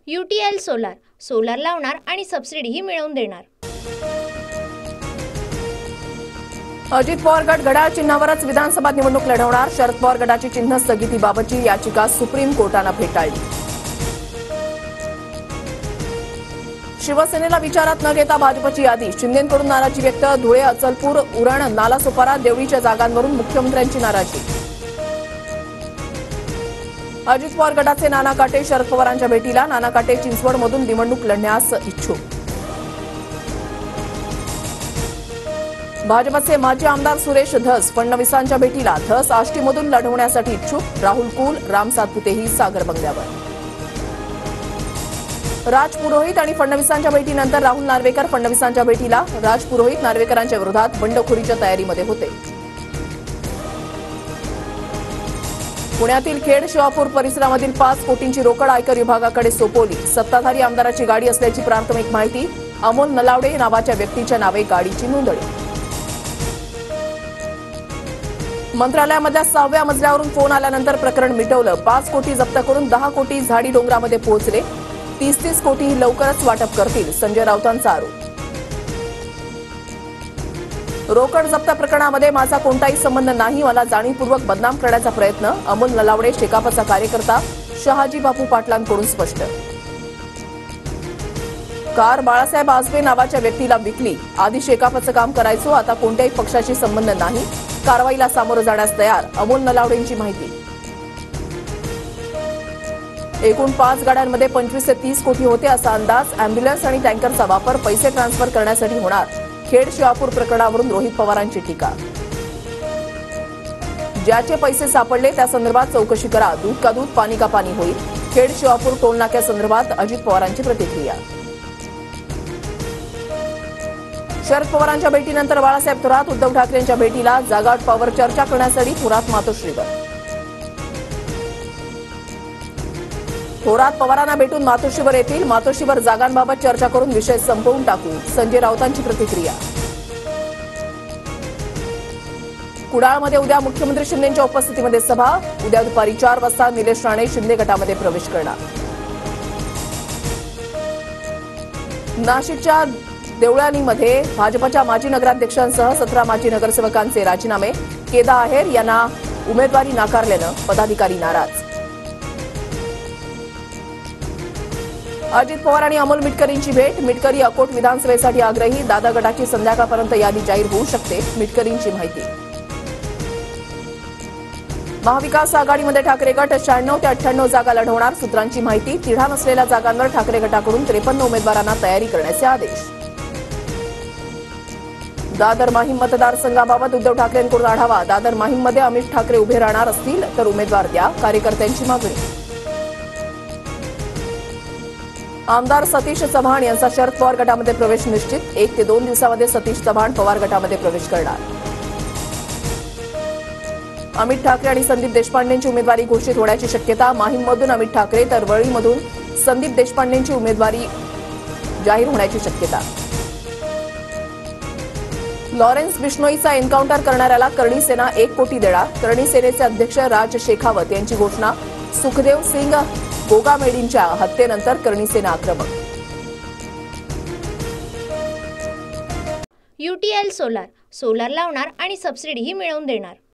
UTL solar solar लावणार आणि सबसिडीही मिळवून देणार। अजित पवार गट घड्याळ चिन्हावरच विधानसभा निवडणूक लढवणार। शरद पवार गटाची चिन्ह स्थगितीबाबतची याचिका सुप्रीम कोर्टाने फेटाळली। शिवसेनेला विचारात न घेता भाजपची यादी, शिंदेंकडून नाराजी व्यक्त। धुळे, अचलपूर, उरण, नालासोपारा, देवळीच्या जागांवरून मुख्यमंत्र्यांची नाराजी। अजित पवार गटाचे नाना काटे शरद पवारांच्या भेटीला। नाना काटे चिंचवडमधून निवडणूक लढण्यास इच्छुक। भाजपचे माजी आमदार सुरेश धस फडणवीसांच्या भेटीला। धस आष्टीमधून लढवण्यासाठी इच्छुक। राहुल कुल, राम सातपुतेही सागर बंगल्यावर। राज पुरोहित आणि फडणवीसांच्या भेटीनंतर राहुल नार्वेकर फडणवीसांच्या भेटीला। राज पुरोहित नार्वेकरांच्या विरोधात बंडखोरीच्या तयारीमध्ये होते। पुण्यातील खेड शिवापूर परिसरामधील 5 कोटींची रोकड आयकर विभागाकडे सोपवली। सत्ताधारी आमदाराची गाडी असल्याची प्राथमिक माहिती। अमोल नलावडे नावाच्या व्यक्तीच्या नावे गाडीची नोंदणी। मंत्रालयामधल्या 6व्या मजल्यावरून फोन आल्यानंतर प्रकरण मिटवलं। 5 कोटी जप्त करून 10 कोटी झाडी डोंगरामध्ये पोहोचले। 30 कोटी लवकरच वाटप करतील, संजय राऊतांचा आरोप। रोकड जप्त प्रकरणामध्ये माझा कोणताही संबंध नाही, मला जाणीवपूर्वक बदनाम करण्याचा प्रयत्न। अमोल नलावडे शेकापचा कार्यकर्ता शहाजी बापू पाटलांकडून स्पष्ट। कार बाळासाहेब आजबे नावाच्या व्यक्तीला विकली। आधी शेकापचं काम करायचो, आता कोणत्याही पक्षाशी संबंध नाही, कारवाईला सामोरं जाण्यास तयार, अमोल नलावडेंची माहिती। एकूण 5 गाड्यांमध्ये 25 ते 30 कोटी होते असा अंदाज। अँब्युलन्स आणि टँकरचा वापर पैसे ट्रान्सफर करण्यासाठी होणार। खेड शिवापूर प्रकरणावरून रोहित पवारांची टीका। ज्याचे पैसे सापडले त्या संदर्भात चौकशी करा, दूध का दूध पाणी का पाणी होईल। खेड शिवापूर टोलनाक्यासंदर्भात अजित पवारांची प्रतिक्रिया। शरद पवारांच्या भेटीनंतर बाळासाहेब थोरात उद्धव ठाकरेंच्या भेटीला। जागा वाटपावर चर्चा करण्यासाठी थोरात मातोश्रीवर। थोरात पवारांना भेटून मातोश्रीवर येतील। मातोश्रीवर जागांबाबत चर्चा करून विषय संपवून टाकू, संजय राऊतांची प्रतिक्रिया। कुडाळमध्ये उद्या मुख्यमंत्री शिंदेंच्या उपस्थितीमध्ये सभा। उद्या दुपारी 4 वाजता निलेश राणे शिंदे गटामध्ये प्रवेश करणार। नाशिकच्या देवळालीमध्ये भाजपच्या माजी नगराध्यक्षांसह 17 माजी नगरसेवकांचे राजीनामे। केदा आहेर यांना उमेदवारी नाकारल्यानं पदाधिकारी नाराज। अजित पवार आणि अमोल मिटकरींची भेट। मिटकरी अकोट विधानसभेसाठी आग्रही। दादा गटाची संध्याकाळपर्यंत यादी जाहीर होऊ शकते, मिटकरींची माहिती। महाविकास आघाडीमध्ये ठाकरे गट 96 ते 98 जागा लढवणार, सूत्रांची माहिती। तिढा नसलेल्या जागांवर ठाकरे गटाकडून 53 उमेदवारांना तयारी करण्याचे आदेश। दादर माहीम मतदारसंघाबाबत उद्धव ठाकरेंकडून आढावा। दादर माहीममध्ये अमित ठाकरे उभे राहणार असतील तर उमेदवार द्या, कार्यकर्त्यांची मागणी। आमदार सतीश चव्हाण यांचा शरद पवार गटामध्ये प्रवेश निश्चित। 1 ते 2 दिवसामध्ये सतीश चव्हाण पवार गटामध्ये प्रवेश करणार। अमित ठाकरे आणि संदीप देशपांडेंची उमेदवारी घोषित होण्याची शक्यता। माहीममधून अमित ठाकरे तर वरळीमधून संदीप देशपांडेंची उमेदवारी जाहीर होण्याची शक्यता। लॉरेन्स बिश्नोईचा एन्काउंटर करणाऱ्याला करणी सेना 1 कोटी देणार। करणी सेनेचे अध्यक्ष राज शेखावत यांची घोषणा। सुखदेव सिंग गोगामेडींच्या हत्येनंतर करणी सेना आक्रमक। UTL सोलार सोलार लावणार आणि सबसिडीही मिळवून देणार।